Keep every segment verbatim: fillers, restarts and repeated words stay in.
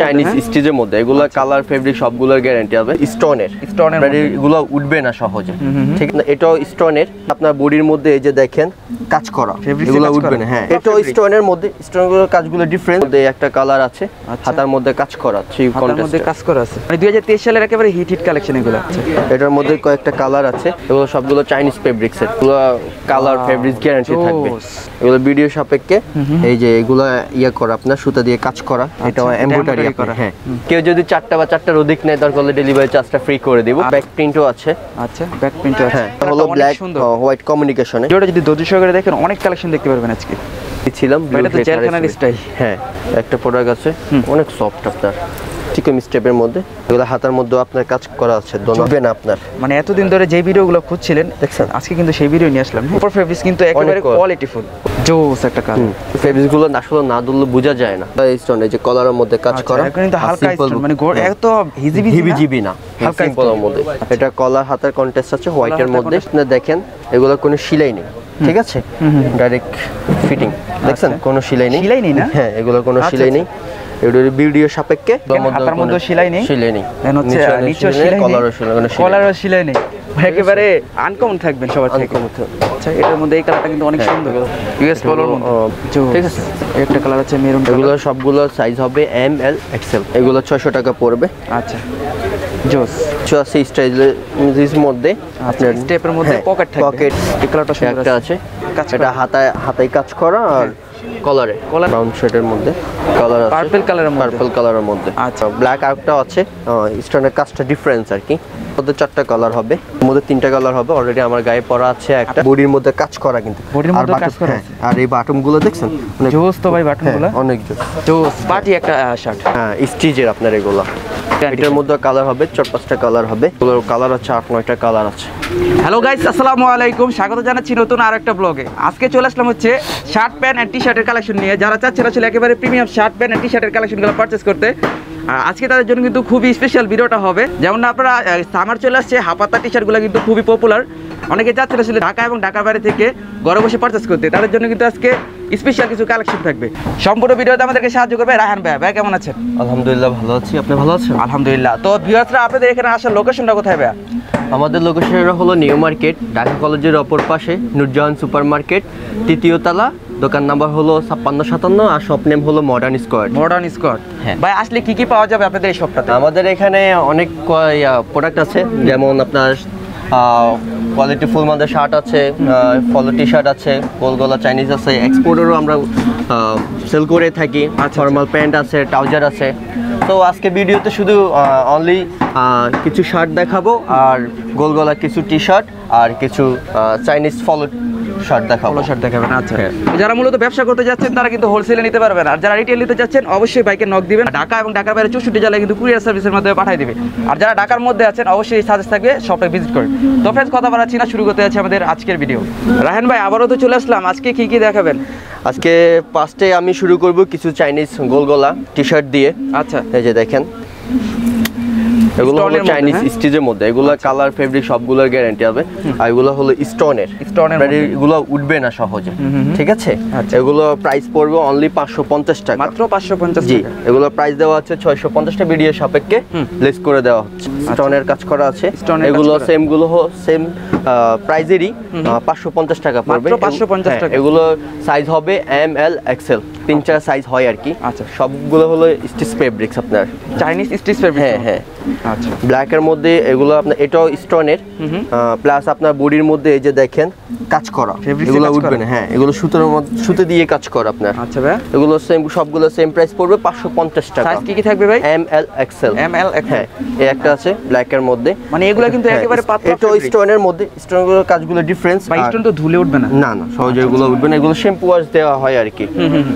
Chinese স্টিচের মধ্যে এগুলো কালার ফেব্রিক সবগুলোর গ্যারান্টি হবে স্টোনের স্টোনের এগুলো উঠবে না সহজে ঠিক না এটাও স্টোনের আপনার বডির মধ্যে এই যে দেখেন কাজ করা এগুলো উঠবে না হ্যাঁ এটাও স্টোনের মধ্যে স্টোনের কাজগুলো ডিফারেন্ট একটা কালার আছে হাতার মধ্যে কাজ করা থ্রি কন্ট্রাস্টে কাজ করা আছে মানে দুই হাজার তেইশ সালের একেবারে হিট হিট কালেকশন এগুলো এটার মধ্যে কয়েকটা কালার আছে এগুলো সবগুলো চাইনিজ ফেব্রিক্স এর এগুলো কালার ফেব্রিক গ্যারান্টি থাকবে এগুলো ভিডিও সাপেক্ষে এই যে এগুলো ইয়া করা আপনার সুতা দিয়ে কাজ করা এটা এমব্রয়ডারি করা হ্যাঁ কেউ যদি চারটা বা চারটার অধিক নেয় দরকার হলে ডেলিভারি চার্জটা ফ্রি করে দেব ব্যাক প্রিন্টও আছে আচ্ছা ব্যাক প্রিন্টও আছে হলো ব্ল্যাক হোয়াইট কমিউনিকেশনে এটা যদি দোদুশ করে দেখেন অনেক কালেকশন দেখতে পারবেন আজকে ছিলাম এটা তো জেলখানার স্টাইল হ্যাঁ একটা প্রোডাক্ট আছে অনেক সফট আপনার চিকন স্টেপের মধ্যে এগুলো হাতার মধ্যে আপনার কাজ করা আছে দোনোবে না আপনার মানে এতদিন ধরে যে ভিডিওগুলো খুঁজছিলেন দেখছেন আজকে কিন্তু সেই ভিডিও নিয়ে আসলাম উপর ফেব্রিক্স কিন্তু একেবারে কোয়ালিটিফুল জোস একটা কালার ফেব্রিক্স গুলো আসলে না ধরলে বোঝা যায় না এই স্টোন এই যে কলারের মধ্যে কাজ করা এখন কিন্তু হালকা স্টোন মানে এত হিজিবি হিজিবি না হালকা সিম্পলের মধ্যে এটা কলার হাতার কন্ট্রাস্ট আছে হোয়াইটের মধ্যে আপনি দেখেন এগুলো কোনো সেলাই নেই ঠিক আছে ডাইরেক্ট ফিটিং দেখছেন কোনো সেলাই নেই সেলাই নেই না হ্যাঁ এগুলো কোনো সেলাই নেই এর ভিডিও সাপেক্ষে হাতার মধ্যে সেলাই নেই সেলাই নেই দেন হচ্ছে নিচে সেলাই কলারও সেলাই নেই কলারও সেলাই নেই একেবারে আনকমন থাকবেন সবার থেকে আচ্ছা এটার মধ্যে এই কালারটা কিন্তু অনেক সুন্দর ইউএস পলোর মধ্যে ঠিক আছে একটা কালার আছে মেরুন এগুলো সবগুলো সাইজ হবে এম এল এক্সেল এগুলো ছয়শো টাকা পড়বে আচ্ছা জোস চুয়াশি স্টাইলের মধ্যে আপনার স্টেপের মধ্যে পকেট থাকবে পকেট এই কালারটা সুন্দর একটা আছে এটা হাতায় হাতায় কাজ করা আর কলারে কলার ব্রাউন শেডের মধ্যে কালার আছে পার্পল কালারের মধ্যে পার্পল কালারের মধ্যে আচ্ছা ব্ল্যাক আউটটাও আছে স্টোনের কাজটা ডিফারেন্স আর কি মধ্যে চারটা কালার হবে মধ্যে তিনটা কালার হবে অলরেডি আমার গায়ে পরা আছে একটা বডির মধ্যে কাজ করা কিন্তু বডির মধ্যে কাজ করা আছে আর এই বাটনগুলো দেখছেন অনেক জোস তো ভাই বাটনগুলো অনেক জোস জোস পার্টি একটা শার্ট হ্যাঁ স্টিচের আপনার এগুলো এটার মধ্যে কালার হবে চার পাঁচটা কালার হবে এগুলোর কালার আছে আট নয়টা কালার আছে হ্যালো গাইস আসসালামু আলাইকুম স্বাগত জানাচ্ছি নতুন আরেকটা ব্লগে আজকে চলে আসলাম হচ্ছে শার্ট প্যান্ট এন্ড টি শার্টের কালেকশন নিয়ে যারা চাচ্ছেন আসলে একেবারে premium shirt pant and T শার্টের কালেকশনগুলো পারচেজ করতে আজকে তাদের জন্য কিন্তু খুবই স্পেশাল ভিডিওটা হবে যেমন আপনারা সামার চলে আসছে হাফাতা টি শার্টগুলো কিন্তু খুবই পপুলার অনেকে যাচ্ছেন আসলে ঢাকা এবং ঢাকার বাইরে থেকে ঘরে বসে পারচেজ করতে তাদের জন্য কিন্তু আজকে স্পেশাল কিছু কালেকশন থাকবে সম্পূর্ণ ভিডিওতে আমাদেরকে সাহায্য করবে রায়হান ভাই ভাই কেমন আছেন আলহামদুলিল্লাহ ভালো আছি আপনি ভালো আছেন আলহামদুলিল্লাহ তো ভিউয়ার্সরা আপনাদের এখানে আসার লোকেশনটা কোথায় ভাই আমাদের লোকেশনটা হলো নিউ মার্কেট ঢাকা কলেজের অপর পাশে নূরজাহান সুপার মার্কেট তৃতীয় তলা দোকান নাম্বার হলো ছাপ্পান্ন সাতান্ন আর শপ নেম হলো মডার্ন স্কোয়ার মডার্ন স্কোয়ার হ্যাঁ ভাই আসলে কি কি পাওয়া যাবে আপনাদের এই শপটাতে আমাদের এখানে অনেক প্রোডাক্ট আছে যেমন আপনার কোয়ালিটি ফুল মাদের শার্ট আছে ফলো টি শার্ট আছে গোল গলা চাইনিজ আছে এক্সপোর্টেরও আমরা সেল করে থাকি ফর্মাল প্যান্ট আছে ট্রাউজার আছে তো আজকে ভিডিওতে শুধু অনলি কিছু শার্ট দেখাবো আর গোল গলা কিছু টি শার্ট আর কিছু চাইনিজ ফলো শার্ট দেখাবো শার্ট দেখাবেন আচ্ছা যারা মূলত ব্যবসা করতে যাচ্ছেন তারা কিন্তু হোলসেলে নিতে পারবেন আর যারা রিটেল নিতে যাচ্ছেন অবশ্যই বাইকে নক দিবেন ঢাকা এবং ঢাকার বাইরে চৌষট্টি জেলায় কিন্তু কুরিয়ার সার্ভিসের মাধ্যমে পাঠিয়ে দিবে আর যারা ঢাকার মধ্যে আছেন অবশ্যই সাজেস্ট থাকবে শপে ভিজিট করেন তো ফ্রেন্ডস কথা বাড়াচ্ছি না শুরু করতে যাচ্ছে আমাদের আজকের ভিডিও রায়হান ভাই আবারও তো চলে আসলাম আজকে কি কি দেখাবেন আজকে ফার্স্টে আমি শুরু করব কিছু চাইনিজ গোল গলা টি শার্ট দিয়ে আচ্ছা এই যে দেখেন এগুলো হলো চাইনিজ স্টিচের মধ্যে এগুলো কালার ফেব্রিক সবগুলোর গ্যারান্টি হবে আর এগুলো হলো স্টোনের স্টোনের এগুলো উঠবে না সহজে ঠিক আছে এগুলো প্রাইস পড়বে অনলি পাঁচশো পঞ্চাশ টাকা মাত্র পাঁচশো পঞ্চাশ জি এগুলো প্রাইস দেওয়া আছে ছয়শো পঞ্চাশ টাকা ভিডিও সাপেক্ষে লেস করে দেওয়া হচ্ছে স্টোনের কাজ করা আছে এগুলো সেম গুলো সেম প্রাইজেরই পাঁচশো পঞ্চাশ টাকা পড়বে পাঁচশো পঞ্চাশ টাকা এগুলো সাইজ হবে এম এল এক্সেল তিন চার সাইজ হয় আর কি আচ্ছা সবগুলো হলো স্টিচ ফেব্রিক্স আপনার চাইনিজ স্টিচ ফেব্রিক হ্যাঁ হ্যাঁ আচ্ছা ব্ল্যাকের মধ্যে এগুলো আপনার এটাও স্টোনের প্লাস আপনার বডির মধ্যে এই যে দেখেন কাজ করা এগুলো উঠবে না হ্যাঁ এগুলো সুতোর মধ্যে সুতো দিয়ে কাজ করা আপনার আচ্ছা ভাই এগুলো সেম সবগুলো সেম প্রাইস পড়বে পাঁচশো পঞ্চাশ টাকা সাইজ কি কি থাকবে ভাই M L XL M L হ্যাঁ এই একটা আছে ব্ল্যাকের মধ্যে মানে এগুলো কিন্তু একেবারে পাতলা এটাও স্টোনের মধ্যে স্টোনগুলোর কাজগুলো ডিফারেন্স ভাই স্টোন তো ধুলে উঠবে না না না সহজে এগুলো উঠবে না এগুলো শ্যাম্পু ওয়াশ দেওয়া হয় আর কি হুম হুম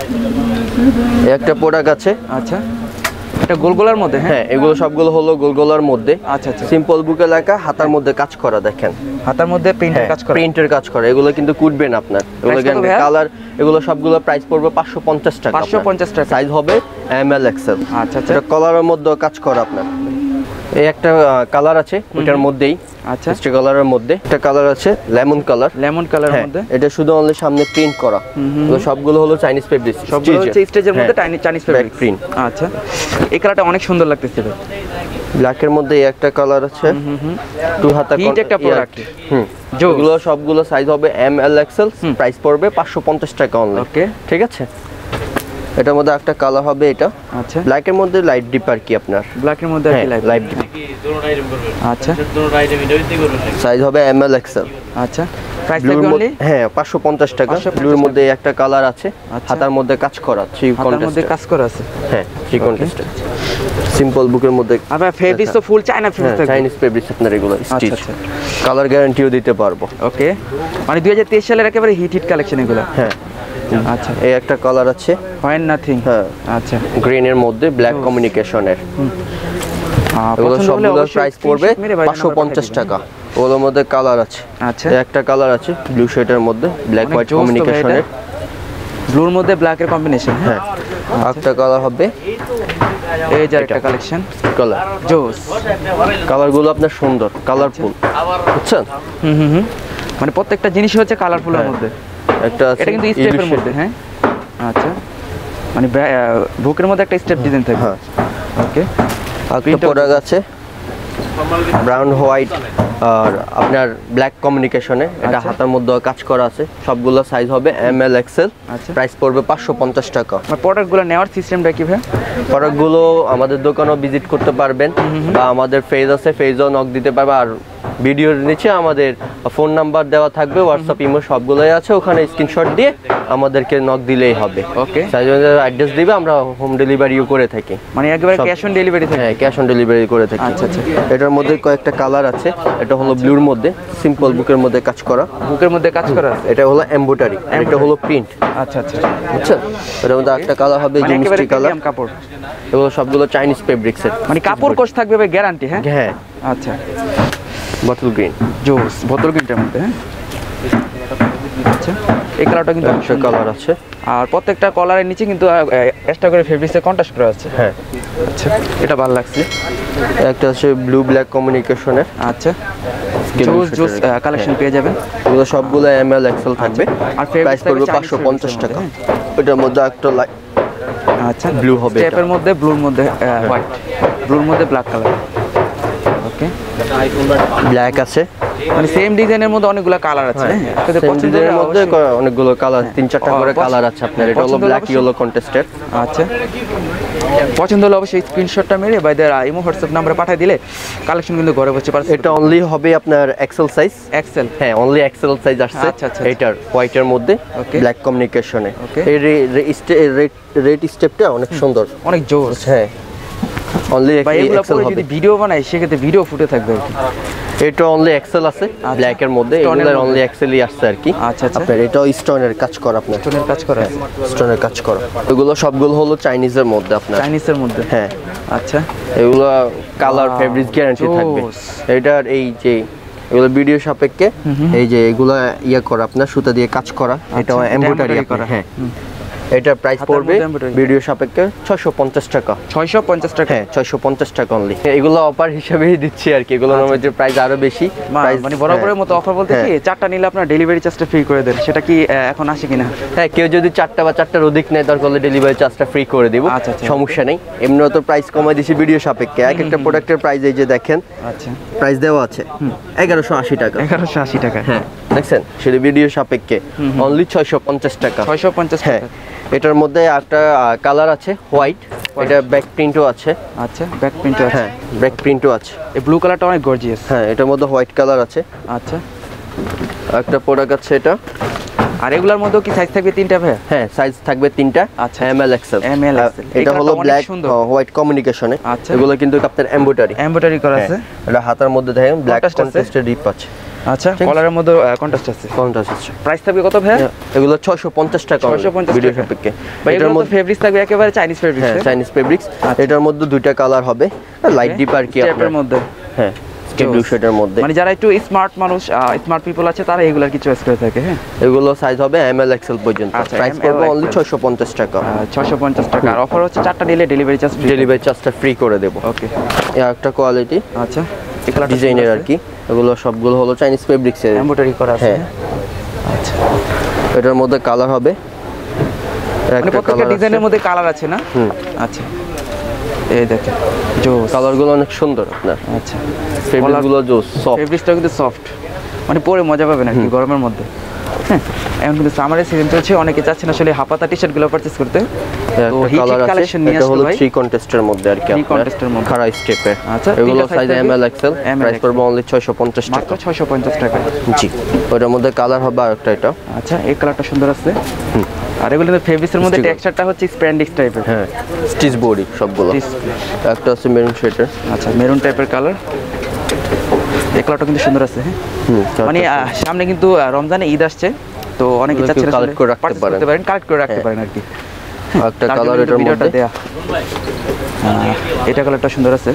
একটা প্রোডাক্ট আছে আচ্ছা এটা গোলগোলার মধ্যে হ্যাঁ এগুলো সবগুলো হলো গোলগোলার মধ্যে আচ্ছা আচ্ছা সিম্পল বুকে লেখা হাতার মধ্যে কাজ করা দেখেন হাতার মধ্যে প্রিন্টের কাজ করা প্রিন্টের কাজ করা এগুলো কিন্তু কুটবে না আপনার এগুলো কালার এগুলো সবগুলো প্রাইস পড়বে পাঁচশো পঞ্চাশ টাকা পাঁচশো পঞ্চাশ টাকা সাইজ হবে এম এল এক্সেল আচ্ছা আচ্ছা এটা কলারের মধ্যে কাজ করা আপনার এই একটা কালার আছে ওটার মধ্যেই, আচ্ছা মিষ্টি কালারের মধ্যে একটা কালার আছে লেমন কালার, লেমন কালারের মধ্যে। এটা শুধু অনলি সামনে প্রিন্ট করা, এগুলো সবগুলো হলো চাইনিজ ফেব্রিক্স, সবগুলো হচ্ছে স্টেজের মধ্যে চাইনিজ ফেব্রিক প্রিন্ট। আচ্ছা, এই কালারটা অনেক সুন্দর লাগতেছে ভাই। ব্ল্যাকের মধ্যে এই একটা কালার আছে, টু হাতা হিট একটা প্রোডাক্ট। হুম, এগুলো সবগুলো সাইজ হবে এম এল এক্সেল, প্রাইস পড়বে পাঁচশো পঞ্চাশ টাকা অনলি। ওকে, ঠিক আছে। এটার মধ্যে একটা কালার হবে এটা, আচ্ছা ব্ল্যাকের মধ্যে লাইট ডিপ আর কি আপনার, ব্ল্যাকের মধ্যে আর কি লাইট লাইট ডিপ। আচ্ছা, সাইজ হবে এম এল এক্সেল। আচ্ছা, প্রাইস থাকবে অনলি হ্যাঁ পাঁচশো পঞ্চাশ টাকা। ব্লুর মধ্যে একটা কালার আছে, হাতার মধ্যে কাজ করা, থ্রি হাতার মধ্যে কন্টেস্ট কাজ করা আছে। হ্যাঁ, থ্রি কন্টেস্ট সিম্পল বুকের মধ্যে। আবার ফেব্রিক্স তো ফুল চায়না ফেব্রিক্স থাকবে, চাইনিজ ফেব্রিক্স আপনার এগুলো স্টিচ, আচ্ছা কালার গ্যারান্টিও দিতে পারবো। ওকে, মানে দুই হাজার তেইশ সালের একেবারে হিট হিট কালেকশন এগুলো। হ্যাঁ, আচ্ছা, এই একটা কালার আছে ফাইন নাথিং। হ্যাঁ, আচ্ছা, গ্রিনের মধ্যে ব্ল্যাক কমিউনিকেশনের, এগুলো সবগুলো প্রাইস পড়বে পাঁচশো পঞ্চাশ টাকা। ওগুলোর মধ্যে কালার আছে, আচ্ছা একটা কালার আছে ব্লু শেডের মধ্যে ব্ল্যাক হোয়াইট কমিউনিকেশনের, ব্লুর মধ্যে ব্ল্যাকের কম্বিনেশন। হ্যাঁ, একটা কালার হবে এই যে একটা কালেকশন কালার, জোস কালারগুলো আপনার সুন্দর কালারফুল, বুঝছেন? হুম হুম হুম, মানে প্রত্যেকটা জিনিস হচ্ছে কালারফুলের মধ্যে। একটা আছে এটা কিন্তু স্টেপের মধ্যে। হ্যাঁ, আচ্ছা, মানে বুকের মধ্যে একটা স্টেপ ডিজাইন থাকবে। হ্যাঁ, ওকে, একটা প্রোডাক্ট আছে ব্রাউন হোয়াইট আর আপনার ব্ল্যাক কমিউনিকেশনে, এটা হাতার মধ্যে কাজ করা আছে, সবগুলো সাইজ হবে এম এল এক্সেল, প্রাইস পড়বে পাঁচশো পঞ্চাশ টাকা। প্রোডাক্টগুলো নেওয়ার সিস্টেমটা কি ভাই? প্রোডাক্টগুলো আমাদের দোকানেও ভিজিট করতে পারবেন বা আমাদের পেজ আছে, পেজও নক দিতে পারবে। আর ভিডিওর নিচে আমাদের ফোন নাম্বার দেওয়া থাকবে, হোয়াটসঅ্যাপ ইমো সবগুলোই আছে, ওখানে স্ক্রিনশট দিয়ে আমাদেরকে নক দিলেই হবে। ওকে, সাইজ অ্যাড্রেস দিবে, আমরা হোম ডেলিভারিও করে থাকি, মানে একেবারে ক্যাশ অন ডেলিভারি থাকে। হ্যাঁ, ক্যাশ অন ডেলিভারি করে থাকি। আচ্ছা আচ্ছা, এটার মধ্যে কয়েকটা কালার আছে, এটা হলো ব্লুর মধ্যে সিম্পল বুকের মধ্যে কাজ করা, বুকের মধ্যে কাজ করা আছে। এটা হলো এমব্রয়ডারি, এটা হলো প্রিন্ট। আচ্ছা আচ্ছা, বুঝছেন? এটার মধ্যে একটা কালার হবে মানে একেবারে মিষ্টি কালার, প্রিমিয়াম কাপড়। এগুলো সবগুলো চাইনিজ ফেব্রিক্সের, মানে কাপড় কোষ থাকবে ভাই, গ্যারান্টি। হ্যাঁ হ্যাঁ, আচ্ছা, বটল গ্রিন জোস বোতল গ্রিনটার মধ্যে। হ্যাঁ, আচ্ছা, এই কালারটা কিন্তু একটা কালার আছে, আর প্রত্যেকটা কলারের নিচে কিন্তু এক্সট্রা করে ফেব্রিক্সের কন্ট্রাস্ট করা আছে। হ্যাঁ, আচ্ছা, এটা ভালো লাগছে। একটা আছে ব্লু ব্ল্যাক কমিউনিকেশনের, আচ্ছা, জোস জোস কালেকশন পেয়ে যাবেন। এগুলো সবগুলো এম এল এক্সেল থাকবে, আর প্রাইস পড়বে পাঁচশো পঞ্চাশ টাকা। এটার মধ্যে একটা লাইট আচ্ছা ব্লু হবে, স্টেপের মধ্যে ব্লুর মধ্যে হোয়াইট, ব্লুর মধ্যে ব্ল্যাক কালার। ওকে, ব্ল্যাক আছে, মানে সেম ডিজাইনের মধ্যে অনেকগুলো কালার আছে। হ্যাঁ, আপনাদের পছন্দের মধ্যে অনেকগুলো কালার, তিন চারটা করে কালার আছে আপনার। এটা হলো ব্ল্যাক ইয়েলো কন্টেস্টের। আচ্ছা, পছন্দ হলে অবশ্যই স্ক্রিনশটটা মেরে বা এদের ইমো হোয়াটসঅ্যাপ নম্বরে পাঠিয়ে দিলে কালেকশন কিন্তু ঘরে বসে পারছে। এটা অনলি হবে আপনার এক্সেল সাইজ, এক্সেল। হ্যাঁ, অনলি এক্সেল সাইজ আসছে। আচ্ছা আচ্ছা, এটার হোয়াইটের মধ্যে ব্ল্যাক কমিউনিকেশনে, এই রেড স্টেপটা অনেক সুন্দর, অনেক জোস। হ্যাঁ, অনলি এক্সেল হবে। যদি ভিডিও বানাই সেক্ষেত্রে ভিডিও ফুটে থাকবে। এটা অনলি এক্সেল আছে ব্ল্যাক এর মধ্যে, এগুলোর অনলি এক্সেলই আসছে আর কি। আচ্ছা আচ্ছা, আপনার এটাও স্টোনের কাজ করা, আপনার স্টোনের কাজ করা আছে, স্টোনের কাজ করা। এগুলো সবগুলো হলো চাইনিজের মধ্যে, আপনার চাইনিজের মধ্যে। হ্যাঁ, আচ্ছা, এগুলো কালার ফেব্রিক গ্যারান্টি থাকবে। এটার এই যে এগুলো ভিডিও সাপেক্ষে, এই যে এগুলো ইয়া করা আপনার সুতা দিয়ে কাজ করা, এটা এমব্রয়ডারি করা। হ্যাঁ, এটা প্রাইস পড়বে ভিডিও সাপেক্ষে ছয়শো পঞ্চাশ টাকা। ছয়শো পঞ্চাশ টাকা, হ্যাঁ, ছয়শো পঞ্চাশ টাকা অনলি। এগুলো অফার হিসেবেই দিচ্ছি আর কি, এগুলো আমাদের প্রাইস আরো বেশি। মানে বরাবরের মতো অফার বলতে কি, চারটা নিলে আপনার ডেলিভারি চার্জটা ফ্রি করে দেন, সেটা কি এখন আসে কিনা? হ্যাঁ, কেউ যদি চারটা বা চারটার অধিক নেয় দরকার হলে ডেলিভারি চার্জটা ফ্রি করে দিব, সমস্যা নেই। এমনিও তো প্রাইস কমাই দিছি ভিডিও সাপেক্ষে। এক একটা প্রোডাক্টের প্রাইস এই যে দেখেন, আচ্ছা, প্রাইস দেওয়া আছে এগারোশো আশি টাকা। এগারোশো আশি টাকা, হ্যাঁ, দেখছেন, সেটা ভিডিও সাপেক্ষে অনলি ছয়শো পঞ্চাশ টাকা। ছয়শো পঞ্চাশ হ্যাঁ, এটার মধ্যে একটা কালার আছে হোয়াইট, এটা ব্যাক প্রিন্টও আছে। আচ্ছা, ব্যাক প্রিন্টও আছে, হ্যাঁ, ব্যাক প্রিন্টও আছে। এই ব্লু কালারটা অনেক গর্জিয়াস। হ্যাঁ, এটার মধ্যে হোয়াইট কালার আছে। আচ্ছা, একটা প্রোডাক্ট আছে এটা। আর এগুলোর মধ্যে কি সাইজ থাকবে? তিনটা ভাই? হ্যাঁ, সাইজ থাকবে তিনটা। আচ্ছা, M L XL. M L XL. এটা হলো ব্ল্যাক হোয়াইট কমিউনিকেশনে। আচ্ছা, এগুলো কিন্তু আপনার এমব্রয়ডারি এমব্রয়ডারি করা আছে। এটা হাতার মধ্যে দেখেন ব্ল্যাক কন্ট্রাস্টের রিপ আছে। আচ্ছা, কলারের মধ্যে কন্ট্রাস্ট আছে, কন্ট্রাস্ট আছে। প্রাইস থাকবে কত ভাই? এগুলো ছয়শো পঞ্চাশ টাকা, ছয়শো পঞ্চাশ ভিডিও টাকা। সাপেক্ষে। এটার মধ্যে ফেব্রিক্স থাকবে একেবারে চাইনিজ ফেব্রিক্স। হ্যাঁ, চাইনিজ ফেব্রিক্স। এটার মধ্যে দুইটা কালার হবে, লাইট ডিপ আর কি আপনার মধ্যে। হ্যাঁ, স্কাই ব্লু শেডের মধ্যে। মানে যারা একটু স্মার্ট মানুষ, স্মার্ট পিপল আছে তারা এগুলো কি চয়েস করে থাকে। হ্যাঁ, এগুলো সাইজ হবে এম এল এক্সেল পর্যন্ত। প্রাইস পড়বে অনলি ছয়শো পঞ্চাশ টাকা। ছয়শো পঞ্চাশ টাকা। আর অফার হচ্ছে চারটা নিলে ডেলিভারি চার্জ ডেলিভারি চার্জটা ফ্রি করে দেব। ওকে, এই একটা কোয়ালিটি। আচ্ছা, এই কালার ডিজাইনের আর কি। এগুলো সবগুলো হলো চাইনিজ ফেব্রিক্স এর এমব্রয়ডারি করা আছে। হ্যাঁ, আচ্ছা, এটার মধ্যে কালার হবে। মানে প্রত্যেকটা ডিজাইনের মধ্যে কালার আছে না? হুম, আচ্ছা, এই দেখেন জোস, কালারগুলো অনেক সুন্দর আপনার। আচ্ছা, ফেব্রিকগুলো জোস, সফট, ফেব্রিকটা কিন্তু সফট, মানে পরে মজা পাবেন আর কি গরমের মধ্যে। হ্যাঁ, এখন কিন্তু সামারের সিজন চলছে, অনেকে চাচ্ছেন আসলে হাফাতা টি-শার্ট গুলো পারচেজ করতে। তো হিট কালেকশন নিয়ে আসলো ভাই, থ্রি কন্টেস্টের মধ্যে আর কি, থ্রি কন্টেস্টের মধ্যে খাড়া স্টেপে। আচ্ছা, এগুলো size M L XL, price পড়বে অনলি ছয়শো পঞ্চাশ টাকা, মাত্র ছয়শো পঞ্চাশ টাকা। জি, ওটার মধ্যে কালার হবে আরেকটা এটা। আচ্ছা, এই কালারটা সুন্দর আছে। আর এগুলো কিন্তু ফেব্রিক্সের মধ্যে টেক্সচারটা হচ্ছে স্প্যান্ডিক্স টাইপের। হ্যাঁ, স্টিচ বডি সবগুলো। একটা আছে মেরুন শেডের। আচ্ছা, মেরুন টাইপের কালার। এই কালারটা কিন্তু সুন্দর আছে। হ্যাঁ, মানে সামনে কিন্তু রমজানে ঈদ আসছে, তো অনেকে চাচ্ছেন কালেক্ট করে রাখতে পারেন, কালেক্ট করে রাখতে পারেন আর কি। একটা কালার এটার মধ্যে দেয়া, এটা কালারটা সুন্দর আছে,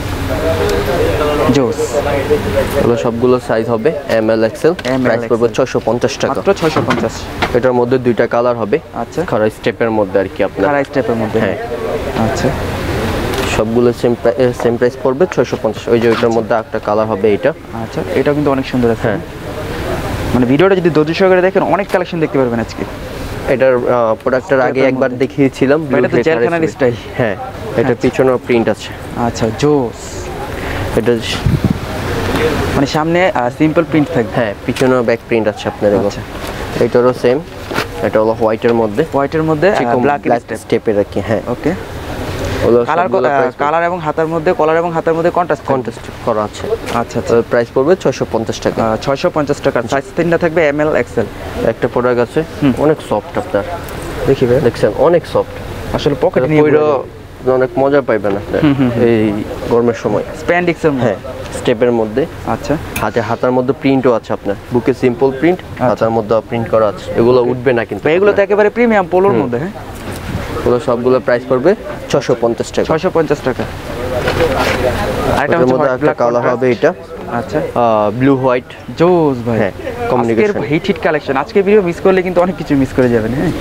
জোস। এগুলো সবগুলো সাইজ হবে এম এল এক্সেল, প্রাইস পড়বে ছয়শো পঞ্চাশ টাকা, মাত্র ছয়শো পঞ্চাশ। এটার মধ্যে দুইটা কালার হবে। আচ্ছা, খাড়া স্টেপের মধ্যে আর কি আপনার, খাড়া স্টেপের মধ্যে। হ্যাঁ, আচ্ছা, সবগুলো সেম সেম প্রাইস পড়বে ছয়শো পঞ্চাশ। ওই যে ওইটার মধ্যে একটা কালার হবে এটা। আচ্ছা, এটা কিন্তু অনেক সুন্দর আছে। হ্যাঁ, মানে ভিডিওটা যদি ধৈর্য সহকারে দেখেন অনেক কালেকশন দেখতে পারবেন আজকে। এটার প্রোডাক্টের আগে একবার দেখিয়েছিলাম, এটা তো জেলখানার স্টাইল। হ্যাঁ, এটা পিছনেও প্রিন্ট আছে। আচ্ছা, জোস। এটা মানে সামনে সিম্পল প্রিন্ট থাকবে। হ্যাঁ, পিছনেও ব্যাক প্রিন্ট আছে আপনার। আচ্ছা, এটারও সেম, এটা হলো হোয়াইটের মধ্যে, হোয়াইটের মধ্যে ব্ল্যাক স্টেপের আর কি। হ্যাঁ, ওকে। কালার কালার এবং হাতার মধ্যে, কলার এবং হাতার মধ্যে কন্ট্রাস্ট কন্ট্রাস্ট করা আছে। আচ্ছা, আচ্ছা, প্রাইস পড়বে ছয়শো পঞ্চাশ টাকা, ছয়শো পঞ্চাশ টাকা। সাইজ তিনটা থাকবে এম এল এক্সেল। একটা প্রোডাক্ট আছে অনেক সফট আপনার, দেখি ভাই, দেখছেন অনেক সফট আসলে, পকেটে নিয়ে অনেক মজা পাইবেন আপনি এই গরমের সময়। স্প্যান্ডিক্সের, হ্যাঁ, স্টেপের মধ্যে। আচ্ছা, হাতে হাতার মধ্যে প্রিন্টও আছে আপনার, বুকে সিম্পল প্রিন্ট, হাতার মধ্যে প্রিন্ট করা আছে। এগুলো উঠবে না কিন্তু, এগুলো তো একেবারে প্রিমিয়াম পোলোর মধ্যে। হ্যাঁ, এগুলো সবগুলো প্রাইস পড়বে ছয়শো পঞ্চাশ টাকা, ছয়শো পঞ্চাশ টাকা। আরেকটা মধ্যে একটা কালার হবে এটা। আচ্ছা, ব্লু হোয়াইট, জোস ভাই। হ্যাঁ, কমিউনিকেশন হিট হিট কালেকশন। আজকে ভিডিও মিস করলে কিন্তু অনেক কিছু মিস করে যাবেন। হ্যাঁ,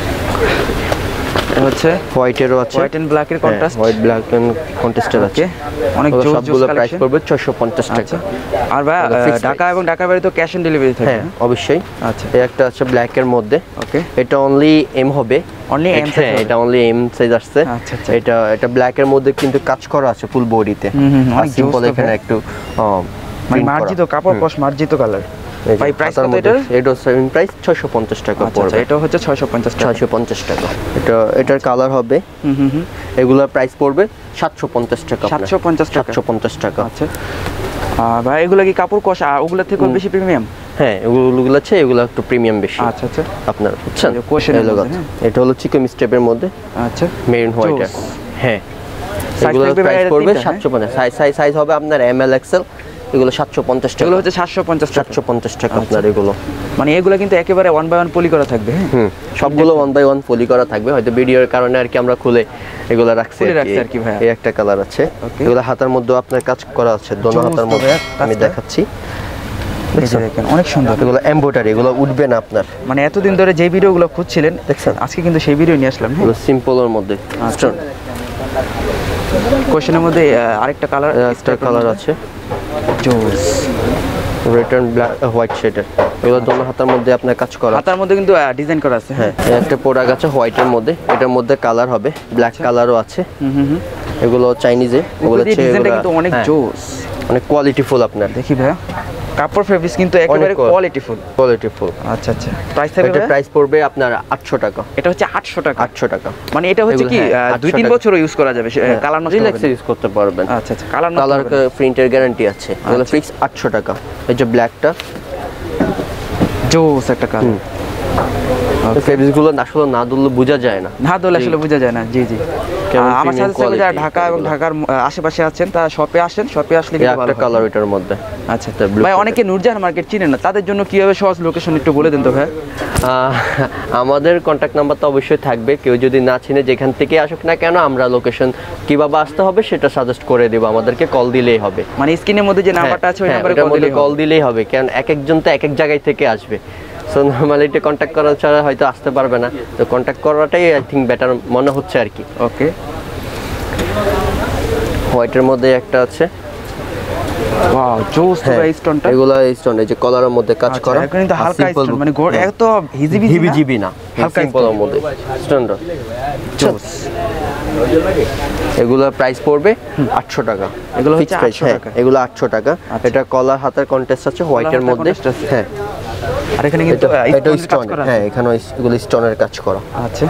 এটা হচ্ছে হোয়াইটেরও আছে, হোয়াইট এন্ড ব্ল্যাক এর কন্ট্রাস্ট, হোয়াইট ব্ল্যাক এন্ড কন্ট্রাস্টের আছে। অনেক জোস জোস সবগুলো প্রাইস পড়বে ছয়শো পঞ্চাশ টাকা। আর ভাই ঢাকা এবং ঢাকার বাইরে তো ক্যাশ অন ডেলিভারি থাকে। হ্যাঁ, অবশ্যই। আচ্ছা, এই একটা আছে ব্ল্যাক এর মধ্যে। ওকে, এটা অনলি এম হবে, অনলি এম সাইজ। এটা অনলি এম সাইজ আসছে। আচ্ছা, আচ্ছা, এটা এটা ব্ল্যাক এর মধ্যে কিন্তু কাজ করা আছে ফুল বডিতে। অনেক সিম্পল, এখানে একটু মানে মার্জিত কাপড়, কস মার্জিত কালার। ভাই প্রাইস কত এটার? এটার সেম প্রাইস ছয়শো পঞ্চাশ টাকা পড়বে। এটা হচ্ছে ছয়শো পঞ্চাশ টাকা, ছয়শো পঞ্চাশ টাকা। এটা এটার কালার হবে, হুম হুম হুম, এগুলোর প্রাইস পড়বে সাতশো পঞ্চাশ টাকা, সাতশো পঞ্চাশ টাকা, সাতশো পঞ্চাশ টাকা। আচ্ছা, আর ভাই এগুলা কি কাপড় কস ওগুলা থেকে বেশি প্রিমিয়াম? হ্যাঁ, এগুলো আছে, এগুলো একটু প্রিমিয়াম বেশি। আচ্ছা, আচ্ছা, আপনার বুঝছেন। কোশ্চেন এটা হলো চিকন স্টেপের মধ্যে। আচ্ছা, মেরুন হোয়াইট। হ্যাঁ, সাইজ প্রাইস পড়বে সাতশো পঞ্চাশ। সাইজ সাইজ সাইজ হবে আপনার এম এল এক্সেল। এগুলো সাতশো পঞ্চাশ টাকা, এগুলো হচ্ছে সাতশো পঞ্চাশ টাকা, সাতশো পঞ্চাশ টাকা আপনার এগুলো। মানে এগুলো কিন্তু একেবারে ওয়ান বাই ওয়ান পলি করা থাকবে। হুম, সবগুলো ওয়ান বাই ওয়ান পলি করা থাকবে। হয়তো ভিডিওর কারণে আর কি আমরা খুলে এগুলো রাখছি আর কি ভাই। এই একটা কালার আছে, এগুলো হাতার মধ্যে আপনার কাজ করা আছে, দোনো হাতার মধ্যে। আমি দেখাচ্ছি, দেখেন অনেক সুন্দর। এগুলো এমব্রয়ডারি, এগুলো উঠবে না আপনার। মানে এতদিন ধরে যে ভিডিওগুলো খুঁজছিলেন দেখছেন, আজকে কিন্তু সেই ভিডিও নিয়ে আসলাম। এগুলো সিম্পলের মধ্যে। আচ্ছা, কোশ্চেনের মধ্যে আরেকটা কালার, একটা কালার আছে, জোস, রেড এন্ড ব্ল্যাক হোয়াইট শেডের। এগুলো দোনো হাতার মধ্যে আপনার কাজ করা, হাতার মধ্যে কিন্তু ডিজাইন করা আছে। হ্যাঁ, একটা প্রোডাক্ট আছে হোয়াইটের মধ্যে, এটার মধ্যে কালার হবে, ব্ল্যাক কালারও আছে। হুম হুম হুম, এগুলো চাইনিজে, এগুলো ডিজাইনটা কিন্তু অনেক জোস, অনেক কোয়ালিটিফুল আপনার। দেখি ভাই, কাপড় ফেব্রিক্স কিন্তু একেবারে কোয়ালিটিফুল, কোয়ালিটিফুল। আচ্ছা, আচ্ছা, প্রাইস থাকবে? এটা প্রাইস পড়বে আপনার আটশো টাকা। এটা হচ্ছে আটশো টাকা, আটশো টাকা। মানে এটা হচ্ছে কি দুই তিন বছরও ইউজ করা যাবে, কালার নষ্ট হবে না, ইউজ করতে পারবেন। আচ্ছা, আচ্ছা, কালার নষ্ট কালার প্রিন্টের গ্যারান্টি আছে। এগুলো ফিক্স আটশো টাকা। এই যে ব্ল্যাকটা, জোস একটা কালার, ফেব্রিক্স গুলো আসলে না ধরলে বোঝা যায় না, না ধরলে আসলে বোঝা যায় না। জি জি আমার সাথে সাথে যারা ঢাকা এবং ঢাকার আশেপাশে আছেন তারা শপে আসেন, শপে আসলে কিন্তু ভালো একটা কালার এটার মধ্যে। আচ্ছা ভাই, অনেকে নূরজাহান মার্কেট চিনেন না, তাদের জন্য কিভাবে সহজ লোকেশন একটু বলে দেন তো ভাই। আমাদের কন্ট্যাক্ট নাম্বার তো অবশ্যই থাকবে, কেউ যদি না চিনে যেখান থেকে আসুক না কেন আমরা লোকেশন কিভাবে আসতে হবে সেটা সাজেস্ট করে দেব, আমাদেরকে কল দিলেই হবে। মানে স্ক্রিনের মধ্যে যে নাম্বারটা আছে ওই নাম্বারে কল দিলেই হবে, কারণ এক একজন তো এক এক জায়গায় থেকে আসবে, সো নরমালি এটা কন্ট্যাক্ট করা ছাড়া হয়তো আসতে পারবে না, তো কন্ট্যাক্ট করাটাই আই থিঙ্ক বেটার মনে হচ্ছে আর কি। ওকে, হোয়াইটের মধ্যে একটা আছে, ওয়াও জোস তো এই স্টোনটা, এগুলা এই স্টোন এই যে কলারের মধ্যে কাজ করা, এখন কিন্তু হালকা স্টোন, মানে এত হিজিবি হিজিবি না, হালকা সিম্পলের মধ্যে স্টোনটা জোস। এগুলা প্রাইস পড়বে আটশো টাকা, এগুলো হচ্ছে আটশো টাকা, এগুলো আটশো টাকা। এটা কলার হাতের কন্ট্রাস্ট আছে হোয়াইটের মধ্যে, হ্যাঁ। আর এখানে কিন্তু এটা স্টোন, হ্যাঁ এখানে এগুলো স্টোনের কাজ করা। আচ্ছা,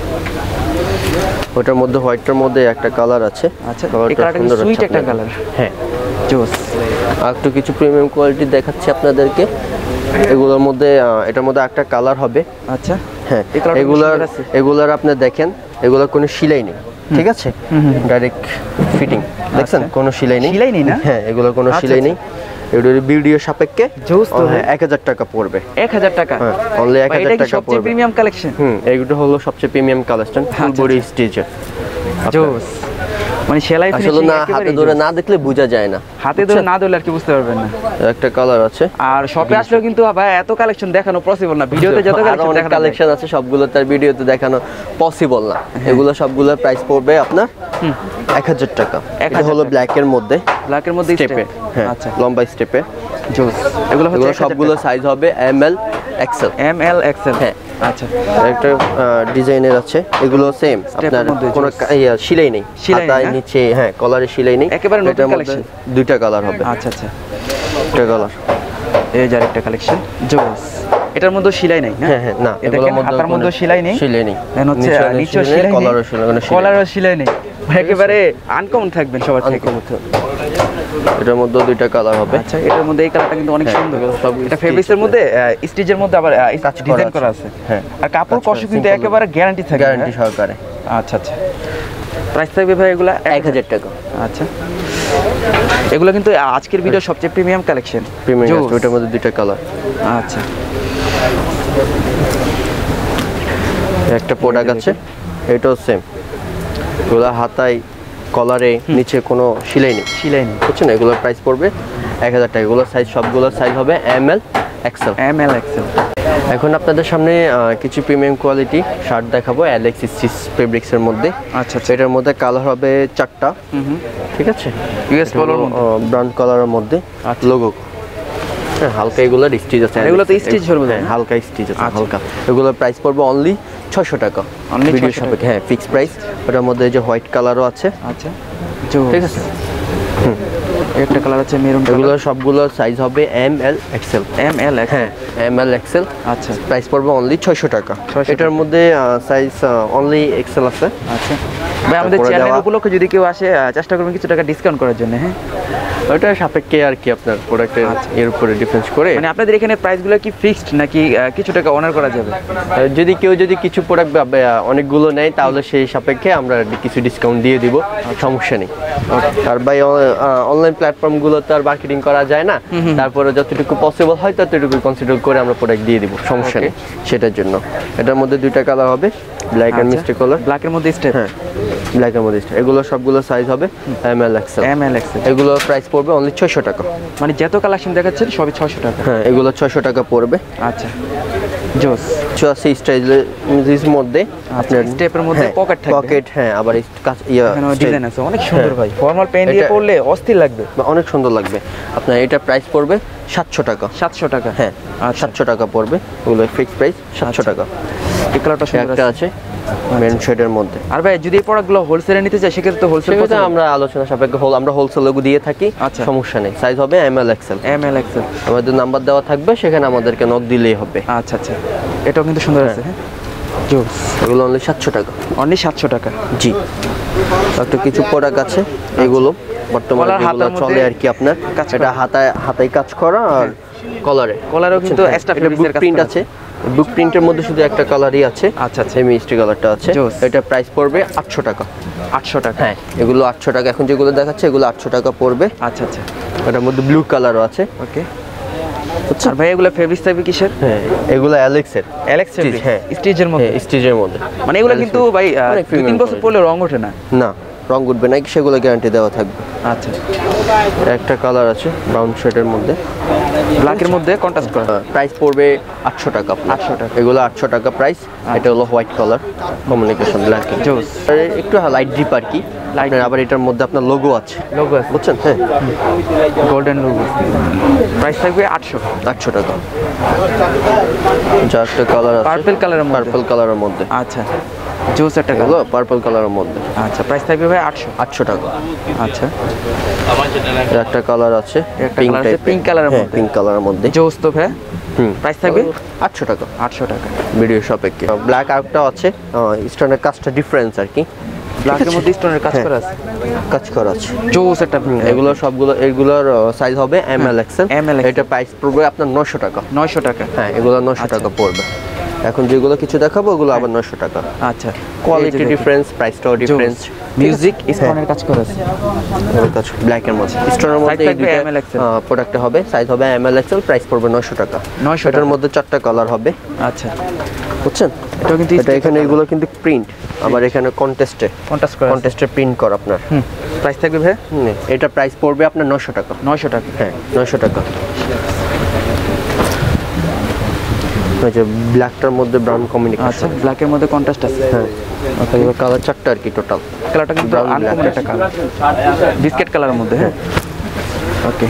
ওটার মধ্যে হোয়াইটের মধ্যে একটা কালার আছে। আচ্ছা, এই কালারটা কিন্তু সুইট একটা কালার, হ্যাঁ জোস। আর একটু কিছু প্রিমিয়াম কোয়ালিটি দেখাচ্ছি আপনাদেরকে, এগুলোর মধ্যে এটার মধ্যে একটা কালার হবে। আচ্ছা, হ্যাঁ এগুলার এগুলার আপনি দেখেন এগুলোর কোনো সেলাই নেই, ঠিক আছে, ডাইরেক্ট ফিটিং, দেখছেন কোনো সেলাই নেই, সেলাই নেই না, হ্যাঁ এগুলোর কোনো সেলাই নেই। এগুলোর ভিডিও সাপেক্ষে এক হাজার টাকা পড়বে, এক হাজার টাকা, হ্যাঁ অনলি এক হাজার টাকা পড়বে। সবচেয়ে প্রিমিয়াম কালেকশন, হুম এইগুলো হলো সবচেয়ে প্রিমিয়াম কালেকশন, ফুল বডি স্টিচের জোস। মানে সেলাই আসলে না হাতে ধরে না দেখলে বোঝা যায় না, হাতে ধরে না ধরলে আর কি বুঝতে পারবেন না। একটা কালার আছে, আর শপে আসলেও কিন্তু ভাই এত কালেকশন দেখানো পসিবল না, ভিডিওতে যত কালেকশন দেখানো কালেকশন আছে সবগুলো তার ভিডিওতে দেখানো পসিবল না। এগুলো সবগুলোর প্রাইস পড়বে আপনার এক হাজার টাকা। এটা হলো ব্ল্যাক এর মধ্যে, ব্ল্যাক এর মধ্যে স্টেপে, হ্যাঁ আচ্ছা লম্বা স্টেপে জোস। এগুলো হচ্ছে সবগুলো সাইজ হবে M L XL, M L XL, হ্যাঁ। আচ্ছা, একটা ডিজাইনের আছে, এগুলো সেম, আপনার কোনো সেলাই নেই, হাতায় নিচে, হ্যাঁ কলারে সেলাই নেই, একেবারে নতুন কালেকশন, দুইটা কালার হবে। আচ্ছা আচ্ছা, দুইটা কালার, এই যে আরেকটা কালেকশন জোস। এটার মধ্যে সেলাই নাই, হ্যাঁ হ্যাঁ না এগুলোর মধ্যে হাতার মধ্যে সেলাই নেই, সেলাই নেই, হচ্ছে নিচে সেলাই, কলারও সেলাই, কলারও সেলাই নেই, একেবারে আনকমন থাকবেন সবার থেকে। এটার মধ্যে দুইটা কালার হবে। আচ্ছা, এটার মধ্যে এই কালারটা কিন্তু অনেক সুন্দর, এটা ফেব্রিক্সের মধ্যে স্টিচের মধ্যে আবার ডিজাইন করা আছে, হ্যাঁ। আর কাপড় কষ্ট কিন্তু একেবারে গ্যারান্টি থাকে, গ্যারান্টি সহকারে। আচ্ছা আচ্ছা, প্রাইস থাকবে ভাই এগুলা এক হাজার টাকা। আচ্ছা, এগুলো কিন্তু আজকের ভিডিও সবচেয়ে প্রিমিয়াম কালেকশন, প্রিমিয়াম, ওটার মধ্যে দুইটা কালার। আচ্ছা, একটা প্রোডাক্ট আছে, এটাও সেম, এগুলো হাতায় কলারে নিচে কোনো সেলাই নেই, সেলাই নেই, বুঝছেন। এগুলোর প্রাইস পড়বে এক হাজার টাকা। এগুলোর সাইজ সবগুলোর সাইজ হবে M L XL, M L XL. এখন আপনাদের সামনে কিছু প্রিমিয়াম কোয়ালিটি শার্ট দেখাবো অ্যালেক্স স্টিচ ফেব্রিক্সের মধ্যে। আচ্ছা আচ্ছা, এটার মধ্যে কালার হবে চারটা, ঠিক আছে, ইউএস কালার, ব্রাউন কালারের মধ্যে লোগো, হ্যাঁ হালকা এগুলোর স্টিচ আছে, এগুলো তো স্টিচ হবে, হ্যাঁ হালকা স্টিচ আছে, হালকা। এগুলোর প্রাইস পড়বে অনলি ছয়শো টাকা, অনলি ভিডিও সাপেক্ষে, হ্যাঁ ফিক্স প্রাইস। ওটার মধ্যে যে হোয়াইট কালারও আছে, আচ্ছা ঠিক আছে, হুম একটা কালার আছে মেরুন কালার। এগুলো সবগুলো সাইজ হবে M L XL, M L হ্যাঁ এম এল এক্সেল। আচ্ছা, প্রাইস পড়বে অনলি ছয়শো টাকা। এটার মধ্যে সাইজ অনলি এক্সেল আছে। আচ্ছা ভাই, আমাদের চ্যানেল উপলক্ষে যদি কেউ আসে চেষ্টা করবেন কিছু টাকা ডিসকাউন্ট করার জন্য, হ্যাঁ ওটা সাপেক্ষে আর কি, আপনার প্রোডাক্টের এর উপরে ডিফারেন্স করে। মানে আপনাদের এখানে প্রাইসগুলো কি ফিক্সড নাকি কিছু টাকা অনার করা যাবে? যদি কেউ যদি কিছু প্রোডাক্ট অনেকগুলো নেয় তাহলে সেই সাপেক্ষে আমরা কিছু ডিসকাউন্ট দিয়ে দিব, সমস্যা নেই। আর ভাই অনলাইন প্ল্যাটফর্মগুলো তো আর মার্কেটিং করা যায় না, তারপরে যতটুকু পসিবল হয় ততটুকু কনসিডার করে আমরা প্রোডাক্ট দিয়ে দিব, সমস্যা নেই সেটার জন্য। এটার মধ্যে দুইটা কালার হবে, ব্ল্যাক এন্ড মিষ্টি কালার, ব্ল্যাকের মধ্যে স্টেপ, হ্যাঁ ব্ল্যাকের মধ্যে স্টেপ। এগুলো সবগুলো সাইজ হবে M L XL, M L XL. এগুলো প্রাইস পড়বে অনলি ছয়শো টাকা। মানে যত কালেকশন দেখাচ্ছেন সবই ছয়শো টাকা, হ্যাঁ এগুলো ছয়শো টাকা পড়বে। আচ্ছা জোস, চুয়াশি স্টাইলের মধ্যে আপনার স্টেপের মধ্যে পকেট থাকবে, পকেট, হ্যাঁ আবার ইয়া ডিজাইন আছে, অনেক সুন্দর ভাই। ফর্মাল প্যান্ট দিয়ে পরলে অস্থির লাগবে, অনেক সুন্দর লাগবে। আপনার এটা প্রাইস পড়বে সাতশো টাকা, সাতশো টাকা, হ্যাঁ সাতশো টাকা পড়বে, ওগুলো ফিক্স প্রাইস সাতশো টাকা। এই কালারটা সুন্দর একটা আছে মেন শেডের মধ্যে। আর ভাই যদি এই প্রোডাক্টগুলো হোলসেলে নিতে চাই সেক্ষেত্রে তো হোলসেল কথা আমরা আলোচনা সাপেক্ষে হোল আমরা হোলসেলে দিয়ে থাকি, সমস্যা নেই। সাইজ হবে M L XL, M L XL. আমাদের নাম্বার দেওয়া থাকবে, সেখানে আমাদেরকে নক দিলেই হবে। আচ্ছা আচ্ছা, এটাও কিন্তু সুন্দর আছে, হ্যাঁ জোস। এগুলো অনলি সাতশো টাকা, অনলি সাতশো টাকা, জি। একটা কিছু প্রোডাক্ট আছে, এগুলো বর্তমানে যেগুলো চলে আর কি, আপনার এটা হাতায় হাতায় কাজ করা আর কলারে, কলারেও কিন্তু এক্সট্রা প্রিন্ট আছে, বুক প্রিন্টের মধ্যে শুধু একটা কালারই আছে। আচ্ছা আচ্ছা, এই মিষ্টি কালারটা আছে। এটা প্রাইস পড়বে আটশো টাকা। আটশো টাকা? হ্যাঁ, এগুলো আটশো টাকা। এখন যেগুলো দেখাচ্ছে এগুলো আটশো টাকা পড়বে। আচ্ছা আচ্ছা, এটার মধ্যে ব্লু কালারও আছে। ওকে। আর ভাই এগুলো ফেব্রিক্স টাইপের কিসের? হ্যাঁ, এগুলো অ্যালেক্সের। Alex fabric? হ্যাঁ, স্টিচের মধ্যে। স্টিচের মধ্যে। মানে এগুলো কিন্তু ভাই দুই তিন বছর পরে রং ওঠে না? না, রং উঠবে না, সেগুলো গ্যারান্টি দেওয়া থাকবে। আচ্ছা, একটা কালার আছে ব্রাউন শেডের মধ্যে, ব্ল্যাকের মধ্যে কন্ট্রাস্ট করা। প্রাইস পড়বে আটশো টাকা। আটশো টাকা এগুলো আটশো টাকা প্রাইস। এটা হলো হোয়াইট কালার কমিউনিকেশন ব্ল্যাক, একটু লাইট ডিপ আর কি। আবার এটার মধ্যে আপনার লোগো আছে। লোগো আছে, বুঝছেন? হ্যাঁ, গোল্ডেন লোগো। প্রাইস থাকবে আটশো আটশো টাকা। চারটা কালার আছে, পার্পল কালারের মধ্যে। পার্পল কালারের মধ্যে। আচ্ছা, জুস একটা কালার, পার্পল কালারের মধ্যে। আচ্ছা, প্রাইস থাকবে ভাই আটশো আটশো টাকা। আচ্ছা, একটা কালার আছে, পিঙ্ক টাইপ, পিঙ্ক কালারের মধ্যে। পিঙ্ক কালারের মধ্যে জুস তো ভাই। হুম, প্রাইস থাকবে আটশো টাকা। আটশো টাকা ভিডিও সাপেক্ষে। ব্ল্যাক আউটটাও আছে, স্টোনের কাজটা ডিফারেন্স আর কি। ব্ল্যাকের মধ্যে স্টোনের কাজ করা আছে, কাজ করা আছে। জুস একটা। এগুলো সবগুলো, এগুলোর সাইজ হবে এম এল এক্সেল। এটা প্রাইস পড়বে আপনার নয়শো টাকা। নয়শো টাকা? হ্যাঁ, এগুলো নয়শো টাকা পড়বে। এখন যেগুলো কিছু দেখাবো ওগুলো আবার নয়শো টাকা। আচ্ছা, কোয়ালিটি ডিফারেন্স, প্রাইসটাও ডিফারেন্স। মিউজিক স্টোনের কাজ করা আছে, ব্ল্যাকের মধ্যে। স্টোনের মধ্যে এই দুটো প্রোডাক্ট হবে, সাইজ হবে এম এল এক্সেল, প্রাইস পড়বে নয়শো টাকা। নয়শো এটার মধ্যে চারটা কালার হবে। আচ্ছা, বুঝছেন? এটা কিন্তু এটা এখানে এগুলো কিন্তু প্রিন্ট, আবার এখানে কন্টেস্টে কন্ট্রাস্ট করা, কন্টেস্টে প্রিন্ট করা আপনার। হুম, প্রাইস থাকবে ভাই? এটা প্রাইস পড়বে আপনার নয়শো টাকা। নয়শো টাকা? হ্যাঁ, নয়শো টাকা। ওই যে ব্ল্যাকটার মধ্যে ব্রাউন কম্বিনেশন। আচ্ছা, ব্ল্যাকের মধ্যে কন্ট্রাস্ট আছে। হ্যাঁ, এবার কালার চারটা আর কি টোটাল। কালারটা কিন্তু আনকমন একটা কালার, বিস্কিট কালারের মধ্যে। হ্যাঁ, ওকে।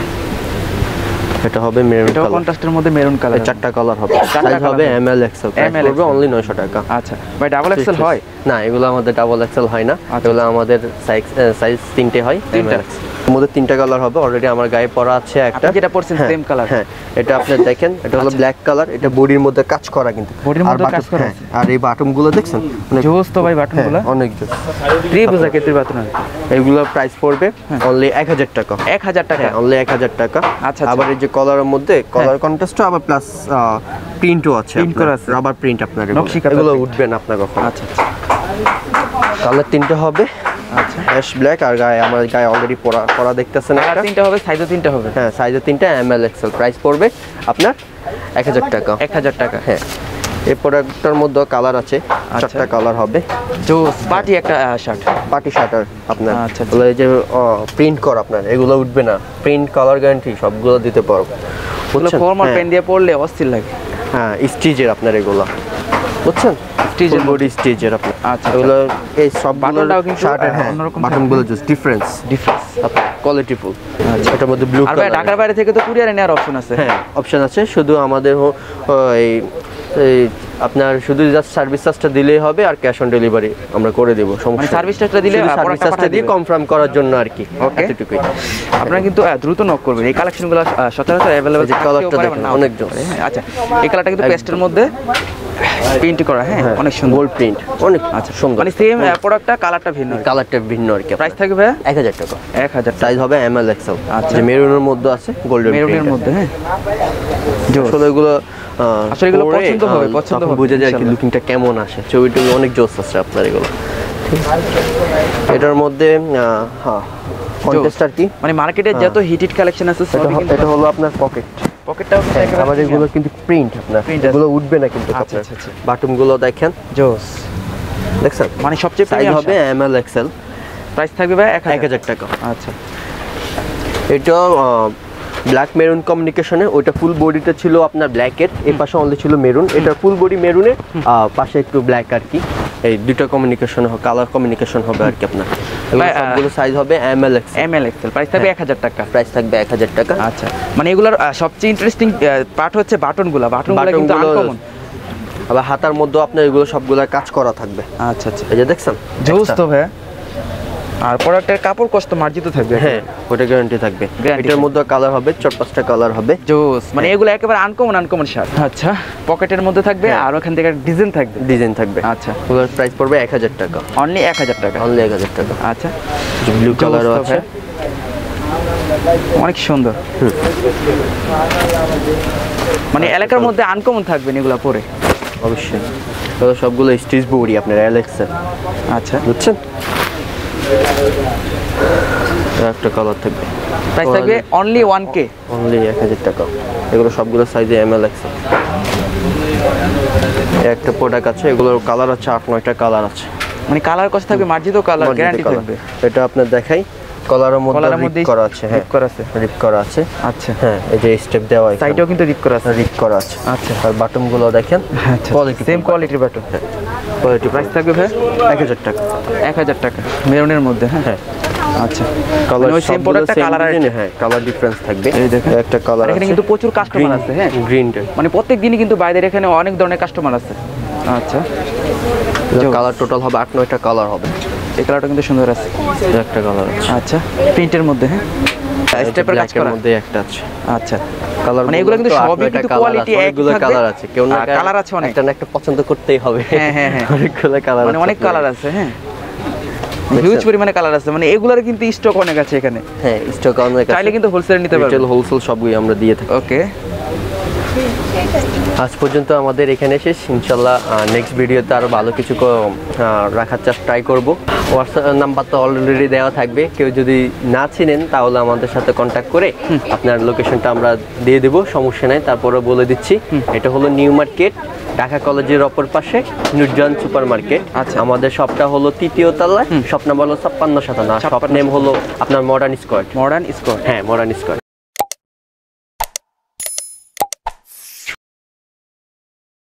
এটা হবে মেরুন কালার। এটা কন্ট্রাস্টের মধ্যে মেরুন কালার। চারটা কালার হবে, সাইজ হবে এম এল এক্সেল, প্রাইস পড়বে অনলি নয়শো টাকা। আচ্ছা ভাই, ডাবল এক্সেল হয় না? এগুলো আমাদের ডাবল এক্সেল হয় না, এগুলো আমাদের সাইজ সাইজ তিনটে হয়। তিনটা এর মধ্যে তিনটা কালার হবে। অলরেডি আমার গায়ে পরা আছে একটা, যেটা পরছেন সেম কালার। হ্যাঁ, এটা আপনি দেখেন, এটা হলো ব্ল্যাক কালার। এটা বডির মধ্যে কাজ করা, কিন্তু বডির মধ্যে কাজ করা আছে। আর এই বাটনগুলো দেখছেন, মানে জোস তো ভাই বাটনগুলো, অনেক জোস। ত্রিভুজ আকৃতির বাটন। এগুলো প্রাইস পড়বে অনলি এক হাজার টাকা। এক হাজার টাকা? অনলি এক হাজার টাকা। আচ্ছা, আবার এই যে কলারের মধ্যে কালার কন্ট্রাস্টও, আবার প্লাস প্রিন্টও আছে, প্রিন্ট করা আছে, রাবার প্রিন্ট আপনার। নকশি এগুলো উঠবে না আপনার কখনো। আচ্ছা আচ্ছা, কালার তিনটা হবে। আচ্ছা, অ্যাশ ব্ল্যাক, আর গায়ে আমার গায়ে অলরেডি পরা পরা দেখতেছেন একটা। তিনটা হবে, সাইজও তিনটা হবে। হ্যাঁ, সাইজও তিনটা, এম এল এক্সেল। প্রাইস পড়বে আপনার এক হাজার টাকা। এক হাজার টাকা? হ্যাঁ। এই প্রোডাক্টটার মধ্যে কালার আছে, চারটা কালার হবে। জোস পার্টি একটা শার্ট, পার্টি শার্টার আপনার। আচ্ছা, এগুলো এই যে প্রিন্ট করা আপনার, এগুলো উঠবে না। প্রিন্ট, কালার গ্যারান্টি সবগুলো দিতে পারবো। ফর্মাল প্যান্ট দিয়ে পরলে অস্থির লাগে। হ্যাঁ, স্টিচের আপনার এগুলো, বুঝছেন? স্টিচের বডি স্টিচের আপনার। আচ্ছা, এগুলো এই সবগুলো শার্টের, হ্যাঁ, অন্যরকম বাটনগুলো জাস্ট ডিফারেন্স ডিফারেন্স আপনার কোয়ালিটি ফুল। আচ্ছা, এটার মধ্যে ব্লু কালার। আর ঢাকার বাইরে থেকে তো কুরিয়ারে নেওয়ার অপশন আছে? হ্যাঁ, অপশন আছে। শুধু আমাদের এই আপনার শুধু জাস্ট সার্ভিস চার্জটা দিলেই হবে, আর ক্যাশ অন ডেলিভারি আমরা করে দেব। মানে সার্ভিস চার্জটা দিলে, সার্ভিস চার্জটা দিয়ে কনফার্ম করার জন্য আর কি। ওকে, এতটুকুই। আপনারা কিন্তু দ্রুত নক করবেন। এই কালেকশনগুলো সচরাচর अवेलेबल, যে কালারটা দেখেন অনেক জোস। আচ্ছা, এই কালারটা কিন্তু পেস্টের মধ্যে প্রিন্ট করা। হ্যাঁ, অনেক সুন্দর গোল্ড প্রিন্ট, অনেক আচ্ছা সুন্দর। মানে সেম প্রোডাক্টটা, কালারটা ভিন্ন, কালারটা ভিন্ন আর কি। প্রাইস থাকবে ভাই এক হাজার টাকা। এক হাজার। সাইজ হবে এম এল এক্সেল। আচ্ছা, যে মেরুনের মধ্যে আছে, গোল্ডেন মেরুনের মধ্যে। হ্যাঁ, আসলে এগুলো আসলে এগুলো পছন্দ হবে, পছন্দ হবে, বুঝে যায় কি লুকিংটা কেমন আসে। ছবিটা অনেক জোস আছে আপনার এগুলো। এটার মধ্যে হ্যাঁ, কন্টেস্ট আর কি। মানে মার্কেটে যত হিটেড কালেকশন আছে সবই কিন্তু। এটা হলো আপনার পকেট, পকেটটাও আবার এগুলো কিন্তু প্রিন্ট আপনার, এগুলো উঠবে না কিন্তু। আচ্ছা আচ্ছা, বাটনগুলো দেখেন জোস, দেখছেন? মানে সবচেয়ে সাইজ হবে এম এল এক্সেল। প্রাইস থাকবে ভাই এক হাজার টাকা। আচ্ছা, এটা ব্ল্যাক মেরুন কমিউনিকেশনে, ওইটা ফুল বডিটা ছিল আপনার ব্ল্যাকের, এই পাশে অনলি ছিল মেরুন। এটা ফুল বডি মেরুনের, পাশে একটু ব্ল্যাক আর কি। এই দুটো কমিউনিকেশন, কালার কমিউনিকেশন হবে আর কি আপনার। সবগুলো সাইজ হবে M L XL. M L XL, price থাকবে এক হাজার টাকা। প্রাইস থাকবে এক হাজার টাকা। আচ্ছা, মানে এগুলোর সবচেয়ে ইন্টারেস্টিং পার্ট হচ্ছে বাটনগুলো। বাটনগুলো কিন্তু আনকমন, আবার হাতার মধ্যে আপনার এগুলো সবগুলো কাজ করা থাকবে। আচ্ছা আচ্ছা, এই যে দেখছেন, জোস তো ভাই। আর প্রোডাক্টের কাপড় কষ্ট মার্জিত থাকবে। হ্যাঁ, ওটা গ্যারান্টি থাকবে। এটার মধ্যে কালার হবে, চার পাঁচটা কালার হবে। জোস, মানে এগুলো একেবারে আনকমন আনকমন শার্ট। আচ্ছা, পকেটের মধ্যে থাকবে, আর ওখান থেকে ডিজাইন থাকবে। ডিজাইন থাকবে। আচ্ছা, ওগুলোর প্রাইস পড়বে এক হাজার টাকা। অনলি এক হাজার টাকা। অনলি এক হাজার টাকা। আচ্ছা, ব্লু কালারও আছে, অনেক সুন্দর। মানে এলাকার মধ্যে আনকমন থাকবেন এগুলো পরে। অবশ্যই এগুলো সবগুলো স্টিচ বডি আপনার অ্যালেক্সের। আচ্ছা, বুঝছেন? একটা কালার থাকবে, প্রাইস থাকবে অনলি ওয়ান কে, অনলি এক হাজার টাকা। এগুলো সবগুলো সাইজে এম এল এক্সেল। একটা প্রোডাক্ট আছে, এগুলোর কালার আছে আট নয়টা কালার আছে। মানে কালার কত থাকবে? মার্জিত কালার গ্যারান্টি থাকবে। এটা আপনার দেখাই, কলারের মধ্যে রিপ করা আছে। হ্যাঁ, রিপ করা আছে, রিপ করা আছে। আচ্ছা, হ্যাঁ, এই যে স্টেপ দেওয়া আছে, সাইডেও কিন্তু রিপ করা আছে, রিপ করা আছে। আচ্ছা, আর বাটনগুলো দেখেন, আচ্ছা, কোয়ালিটি সেম কোয়ালিটির বাটন। হ্যাঁ, কোয়ালিটি। প্রাইস থাকবে ভাই এক হাজার টাকা। এক হাজার টাকা মেরুনের মধ্যে। হ্যাঁ, হ্যাঁ, আচ্ছা, কালার ওই সেম প্রোডাক্টটা কালার আর হ্যাঁ, কালার ডিফারেন্স থাকবে। এই দেখেন একটা কালার আছে, এখানে কিন্তু প্রচুর কাস্টমার আছে। হ্যাঁ, গ্রিনটা মানে প্রত্যেক দিনই কিন্তু বাইরের এখানে অনেক ধরনের কাস্টমার আছে। আচ্ছা, কালার টোটাল হবে আট নয়টা কালার হবে। এই কালারটা কিন্তু সুন্দর আছে, একটা কালার আছে। আচ্ছা, প্রিন্টের মধ্যে। হ্যাঁ, স্টেপের কাজ করা মধ্যে একটা আছে। আচ্ছা, কালার মানে এগুলো কিন্তু সবই কিন্তু কোয়ালিটি এক অনেকগুলো থাকবে। কালার আছে, কেউ না কালার আছে অনেক, একটা না একটা পছন্দ করতেই হবে। হ্যাঁ হ্যাঁ হ্যাঁ, অনেকগুলো কালার মানে আছে, অনেক কালার আছে। হ্যাঁ, হিউজ পরিমাণে কালার আছে, মানে এগুলোর কিন্তু স্টক অনেক আছে এখানে। হ্যাঁ, স্টক অনেক আছে, চাইলে কিন্তু হোলসেল নিতে পারবেন। রিটেল হোলসেল সবই আমরা দিয়ে থাকি। ওকে, আজ পর্যন্ত আমাদের এখানে শেষ। ইনশাল্লাহ নেক্সট ভিডিওতে আরও ভালো কিছু ক- আহ, রাখার চেষ্টা ট্রাই করবো। হোয়াটসঅ্যাপ নাম্বার তো অলরেডি দেওয়া থাকবে, কেউ যদি না চিনেন তাহলে আমাদের সাথে কন্ট্যাক্ট করে আপনার লোকেশনটা আমরা দিয়ে দেবো, সমস্যা নাই। তারপরে বলে দিচ্ছি, এটা হলো নিউ মার্কেট, ঢাকা কলেজের অপর পাশে নুরজান সুপার মার্কেট। আচ্ছা, আমাদের শপটা হলো তৃতীয় তলায়, শপ নাম্বার হলো ছাপ্পান্ন সাতান্ন। শপ নেম হলো আপনার মডার্ন স্কোয়ার। Modern square. হ্যাঁ, মডার্ন স্কোয়ার।